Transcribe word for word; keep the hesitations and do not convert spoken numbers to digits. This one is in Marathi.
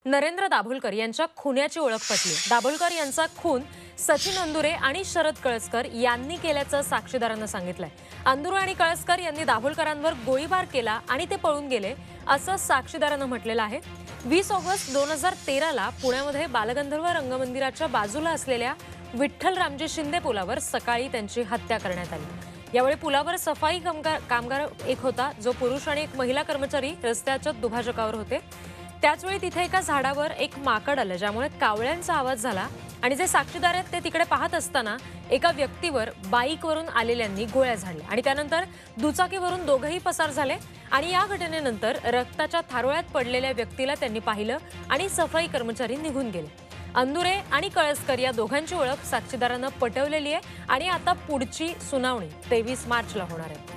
नरेंद्र दाभोलकर यांच्या खुन्याची ओळख पटली। दाभोलकर यांचा खून सचिन अंदुरे आणि शरद कळसकर यांनी केल्याचं साक्षीदारांना सांगितलंय। अंदुरे आणि कळसकर यांनी दाभोलकरांवर गोळीबार केला आणि ते पळून गेले असं साक्षीदारांना म्हटलेलं आहे। वीस ऑगस्ट दोन हजार तेरा ला पुण्यामध्ये बालगंधर्व रंगमंदिराच्या बाजूला असलेल्या विठ्ठल रामजी शिंदे पुलावर सकाळी त्यांची हत्या करण्यात आली। यावेळी पुलावर सफाई कामगार कामगार एक होता, जो पुरुष आणि एक महिला कर्मचारी रस्त्याच्या दुभाजकावर होते। त्याच वेळी तिथे एका झाडावर एक माकड आलं, ज्यामुळे कावळ्यांचा आवाज झाला आणि जे साक्षीदार आहेत ते तिकडे पाहत असताना एका व्यक्तीवर बाईकवरून आलेल्यांनी गोळ्या झाडल्या आणि त्यानंतर दुचाकीवरून दोघेही पसार झाले आणि या घटनेनंतर रक्ताच्या थारोळ्यात पडलेल्या व्यक्तीला त्यांनी पाहिलं आणि सफाई कर्मचारी निघून गेले। अंदुरे आणि कळसकर या दोघांची ओळख साक्षीदारांना पटवलेली आहे आणि आता पुढची सुनावणी तेवीस मार्चला होणार आहे।